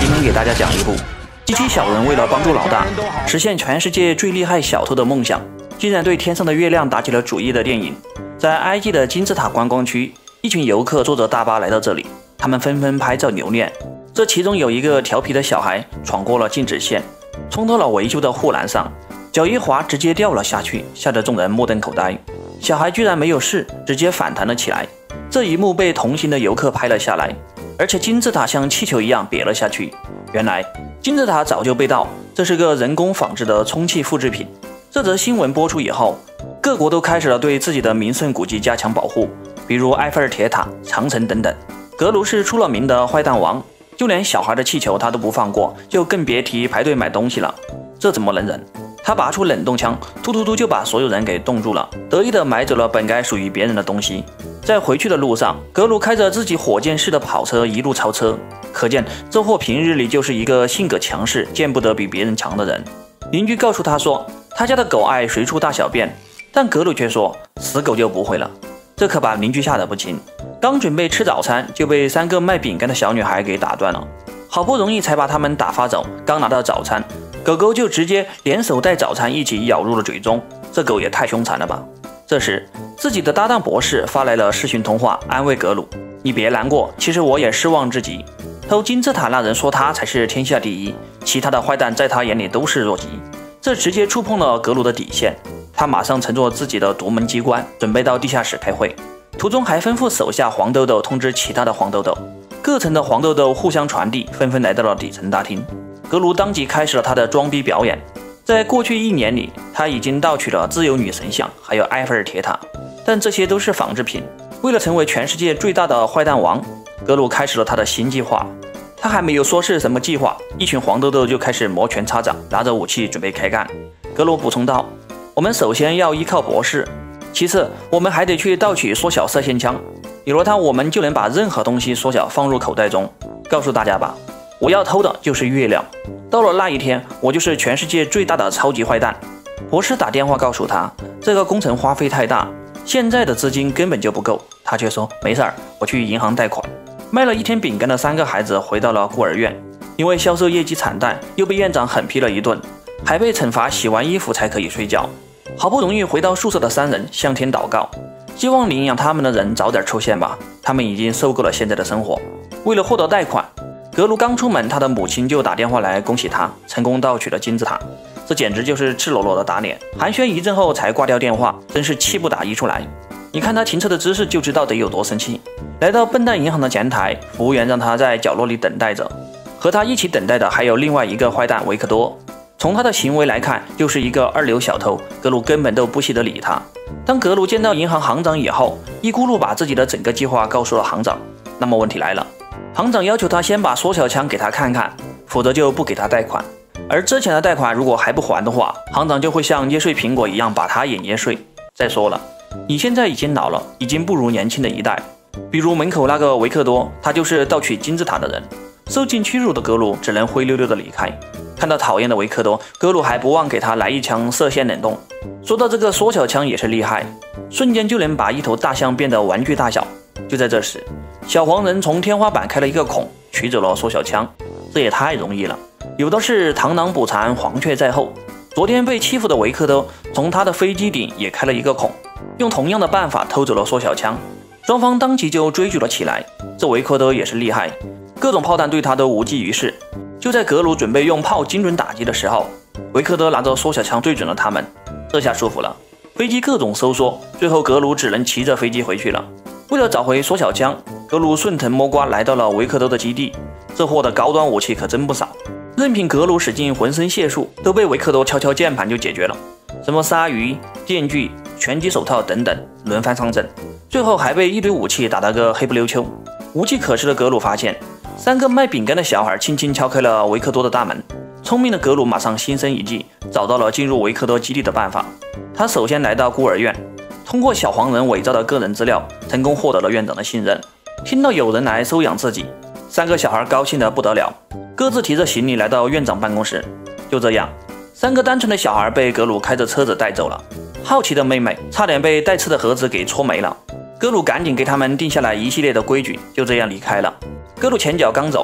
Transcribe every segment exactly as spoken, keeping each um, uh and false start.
今天给大家讲一部机器小人为了帮助老大实现全世界最厉害小偷的梦想，竟然对天上的月亮打起了主意的电影。在埃及的金字塔观光区，一群游客坐着大巴来到这里，他们纷纷拍照留念。这其中有一个调皮的小孩闯过了禁止线，冲到了维修的护栏上，脚一滑直接掉了下去，吓得众人目瞪口呆。小孩居然没有事，直接反弹了起来。这一幕被同行的游客拍了下来，而且金字塔像气球一样瘪了下去。原来金字塔早就被盗，这是个人工仿制的充气复制品。这则新闻播出以后，各国都开始了对自己的名胜古迹加强保护，比如埃菲尔铁塔、长城等等。格鲁是出了名的坏蛋王，就连小孩的气球他都不放过，就更别提排队买东西了。这怎么能忍？他拔出冷冻枪，突突突就把所有人给冻住了，得意的买走了本该属于别人的东西。在回去的路上，格鲁开着自己火箭式的跑车一路超车，可见这货平日里就是一个性格强势、见不得比别人强的人。邻居告诉他说，他家的狗爱随处大小便，但格鲁却说死狗就不会了，这可把邻居吓得不轻。刚准备吃早餐，就被三个卖饼干的小女孩给打断了，好不容易才把他们打发走。刚拿到早餐，狗狗就直接连手带早餐一起咬入了嘴中，这狗也太凶残了吧。这时自己的搭档博士发来了视讯通话，安慰格鲁，你别难过，其实我也失望至极。偷金字塔那人说他才是天下第一，其他的坏蛋在他眼里都是弱鸡。这直接触碰了格鲁的底线，他马上乘坐自己的独门机关，准备到地下室开会，途中还吩咐手下黄豆豆通知其他的黄豆豆。各层的黄豆豆互相传递，纷纷来到了底层大厅。格鲁当即开始了他的装逼表演。在过去一年里，他已经盗取了自由女神像，还有埃菲尔铁塔，但这些都是仿制品。为了成为全世界最大的坏蛋王，格鲁开始了他的新计划。他还没有说是什么计划，一群黄豆豆就开始摩拳擦掌，拿着武器准备开干。格鲁补充道，我们首先要依靠博士，其次我们还得去盗取缩小射线枪，有了它我们就能把任何东西缩小放入口袋中。告诉大家吧，我要偷的就是月亮，到了那一天，我就是全世界最大的超级坏蛋。博士打电话告诉他，这个工程花费太大，现在的资金根本就不够。他却说没事儿，我去银行贷款。卖了一天饼干的三个孩子回到了孤儿院，因为销售业绩惨淡，又被院长狠批了一顿，还被惩罚洗完衣服才可以睡觉。好不容易回到宿舍的三人向天祷告，希望领养他们的人早点出现吧，他们已经受够了现在的生活。为了获得贷款，格鲁刚出门，他的母亲就打电话来恭喜他成功盗取了金字塔，这简直就是赤裸裸的打脸。寒暄一阵后才挂掉电话，真是气不打一处来。你看他停车的姿势就知道得有多生气。来到笨蛋银行的前台，服务员让他在角落里等待着。和他一起等待的还有另外一个坏蛋维克多，从他的行为来看就是一个二流小偷，格鲁根本都不稀得理他。当格鲁见到银行行长以后，一咕噜把自己的整个计划告诉了行长。那么问题来了，行长要求他先把缩小枪给他看看，否则就不给他贷款。而之前的贷款如果还不还的话，行长就会像捏碎苹果一样把他也捏碎。再说了，你现在已经老了，已经不如年轻的一代。比如门口那个维克多，他就是盗取金字塔的人。受尽屈辱的格鲁只能灰溜溜的离开。看到讨厌的维克多，格鲁还不忘给他来一枪射线冷冻。说到这个缩小枪也是厉害，瞬间就能把一头大象变得玩具大小。就在这时，小黄人从天花板开了一个孔，取走了缩小枪。这也太容易了，有的是螳螂捕蝉，黄雀在后。昨天被欺负的维克多从他的飞机顶也开了一个孔，用同样的办法偷走了缩小枪。双方当即就追逐了起来。这维克多也是厉害，各种炮弹对他都无济于事。就在格鲁准备用炮精准打击的时候，维克多拿着缩小枪对准了他们。这下舒服了，飞机各种收缩，最后格鲁只能骑着飞机回去了。为了找回缩小枪，格鲁顺藤摸瓜来到了维克多的基地。这货的高端武器可真不少，任凭格鲁使尽浑身解数，都被维克多敲敲键盘就解决了。什么鲨鱼、电锯、拳击手套等等，轮番上阵。最后还被一堆武器打了个黑不溜秋。无计可施的格鲁发现，三个卖饼干的小孩轻轻敲开了维克多的大门。聪明的格鲁马上心生一计，找到了进入维克多基地的办法。他首先来到孤儿院，通过小黄人伪造的个人资料，成功获得了院长的信任。听到有人来收养自己，三个小孩高兴得不得了，各自提着行李来到院长办公室。就这样，三个单纯的小孩被格鲁开着车子带走了。好奇的妹妹差点被带刺的盒子给戳没了。格鲁赶紧给他们定下来一系列的规矩，就这样离开了。格鲁前脚刚走，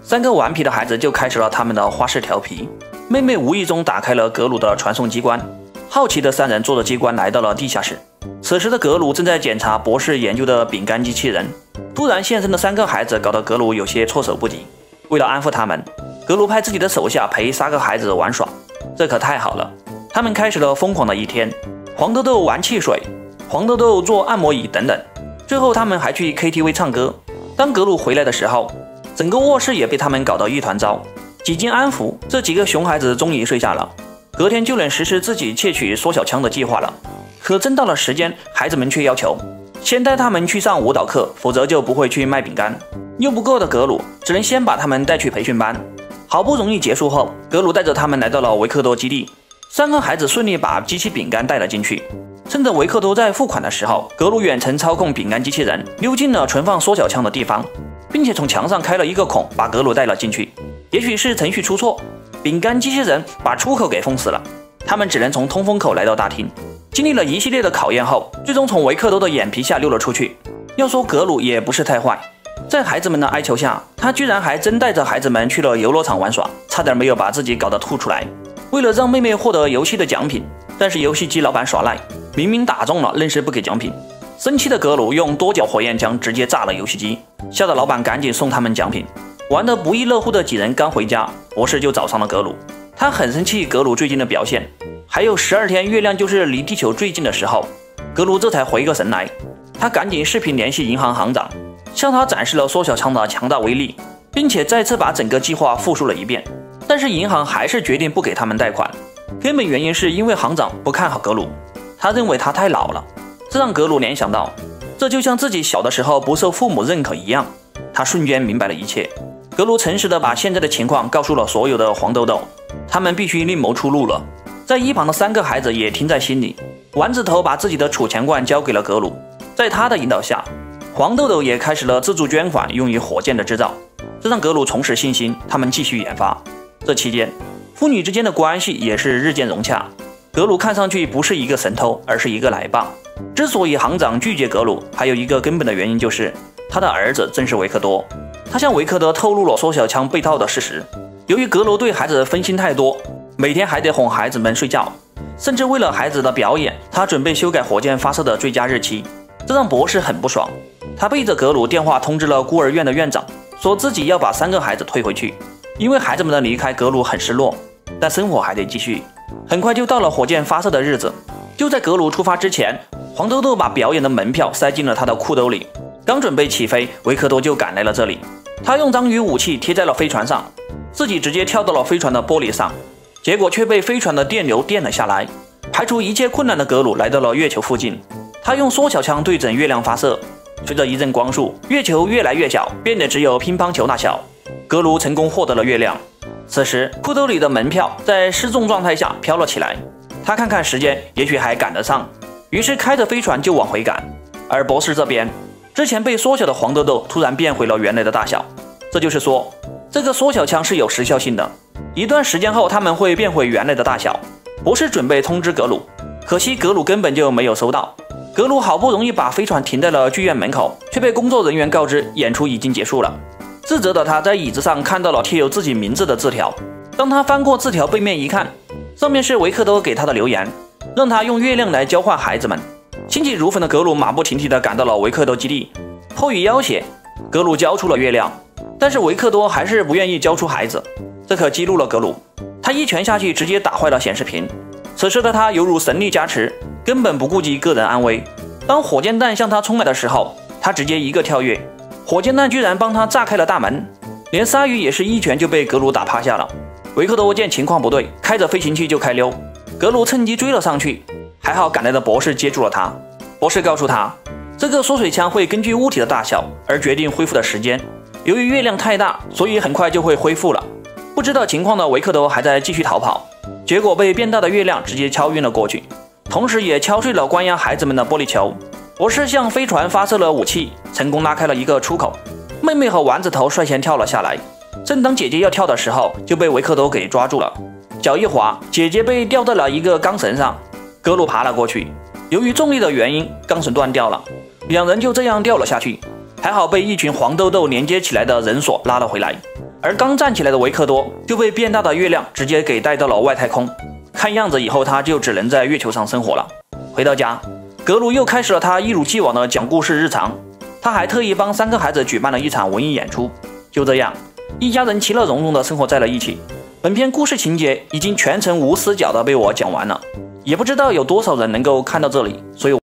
三个顽皮的孩子就开始了他们的花式调皮。妹妹无意中打开了格鲁的传送机关，好奇的三人坐着机关来到了地下室。此时的格鲁正在检查博士研究的饼干机器人，突然现身的三个孩子搞得格鲁有些措手不及。为了安抚他们，格鲁派自己的手下陪三个孩子玩耍，这可太好了。他们开始了疯狂的一天，黄豆豆玩汽水，黄豆豆坐按摩椅等等。最后他们还去 K T V 唱歌。当格鲁回来的时候，整个卧室也被他们搞得一团糟。几经安抚，这几个熊孩子终于睡下了，隔天就能实施自己窃取缩小枪的计划了。可真到了时间，孩子们却要求先带他们去上舞蹈课，否则就不会去卖饼干。又不够的格鲁只能先把他们带去培训班。好不容易结束后，格鲁带着他们来到了维克多基地。三个孩子顺利把机器饼干带了进去。趁着维克多在付款的时候，格鲁远程操控饼干机器人溜进了存放缩小枪的地方，并且从墙上开了一个孔，把格鲁带了进去。也许是程序出错，饼干机器人把出口给封死了，他们只能从通风口来到大厅。经历了一系列的考验后，最终从维克多的眼皮下溜了出去。要说格鲁也不是太坏，在孩子们的哀求下，他居然还真带着孩子们去了游乐场玩耍，差点没有把自己搞得吐出来。为了让妹妹获得游戏的奖品，但是游戏机老板耍赖，明明打中了，愣是不给奖品。生气的格鲁用多角火焰枪直接炸了游戏机，吓得老板赶紧送他们奖品。玩得不亦乐乎的几人刚回家，博士就找上了格鲁。他很生气格鲁最近的表现，还有十二天月亮就是离地球最近的时候。格鲁这才回过神来，他赶紧视频联系银行行长，向他展示了缩小枪的强大威力，并且再次把整个计划复述了一遍。但是银行还是决定不给他们贷款，根本原因是因为行长不看好格鲁，他认为他太老了。这让格鲁联想到，这就像自己小的时候不受父母认可一样。他瞬间明白了一切。格鲁诚实地把现在的情况告诉了所有的黄豆豆，他们必须另谋出路了。在一旁的三个孩子也听在心里。丸子头把自己的储钱罐交给了格鲁，在他的引导下，黄豆豆也开始了自助捐款用于火箭的制造，这让格鲁重拾信心，他们继续研发。这期间，父女之间的关系也是日渐融洽。格鲁看上去不是一个神偷，而是一个奶爸。之所以行长拒绝格鲁，还有一个根本的原因就是他的儿子正是维克多。他向维克多透露了缩小枪被盗的事实。由于格鲁对孩子分心太多，每天还得哄孩子们睡觉，甚至为了孩子的表演，他准备修改火箭发射的最佳日期，这让博士很不爽。他背着格鲁电话通知了孤儿院的院长，说自己要把三个孩子退回去。因为孩子们的离开，格鲁很失落，但生活还得继续。很快就到了火箭发射的日子。就在格鲁出发之前，黄豆豆把表演的门票塞进了他的裤兜里。刚准备起飞，维克多就赶来了这里。他用章鱼武器贴在了飞船上，自己直接跳到了飞船的玻璃上，结果却被飞船的电流电了下来。排除一切困难的格鲁来到了月球附近，他用缩小枪对准月亮发射。随着一阵光束，月球越来越小，变得只有乒乓球那小。格鲁成功获得了月亮。此时裤兜里的门票在失重状态下飘了起来，他看看时间，也许还赶得上，于是开着飞船就往回赶。而博士这边，之前被缩小的黄豆豆突然变回了原来的大小，这就是说这个缩小枪是有时效性的，一段时间后他们会变回原来的大小。博士准备通知格鲁，可惜格鲁根本就没有收到。格鲁好不容易把飞船停在了剧院门口，却被工作人员告知演出已经结束了。自责的他在椅子上看到了贴有自己名字的字条，当他翻过字条背面一看，上面是维克多给他的留言，让他用月亮来交换孩子们。心急如焚的格鲁马不停蹄地赶到了维克多基地，迫于要挟，格鲁交出了月亮，但是维克多还是不愿意交出孩子，这可激怒了格鲁，他一拳下去直接打坏了显示屏。此时的他犹如神力加持，根本不顾及个人安危。当火箭弹向他冲来的时候，他直接一个跳跃，火箭弹居然帮他炸开了大门，连鲨鱼也是一拳就被格鲁打趴下了。维克多见情况不对，开着飞行器就开溜，格鲁趁机追了上去，还好赶来的博士接住了他。博士告诉他，这个缩水枪会根据物体的大小而决定恢复的时间，由于月亮太大，所以很快就会恢复了。不知道情况的维克多还在继续逃跑，结果被变大的月亮直接敲晕了过去，同时也敲碎了关押孩子们的玻璃球。博士向飞船发射了武器，成功拉开了一个出口。妹妹和丸子头率先跳了下来，正当姐姐要跳的时候，就被维克多给抓住了，脚一滑，姐姐被吊在了一个钢绳上。格鲁爬了过去，由于重力的原因，钢绳断掉了，两人就这样掉了下去，还好被一群黄豆豆连接起来的人索拉了回来。 而刚站起来的维克多就被变大的月亮直接给带到了外太空，看样子以后他就只能在月球上生活了。回到家，格鲁又开始了他一如既往的讲故事日常，他还特意帮三个孩子举办了一场文艺演出。就这样，一家人其乐融融的生活在了一起。本片故事情节已经全程无死角的被我讲完了，也不知道有多少人能够看到这里，所以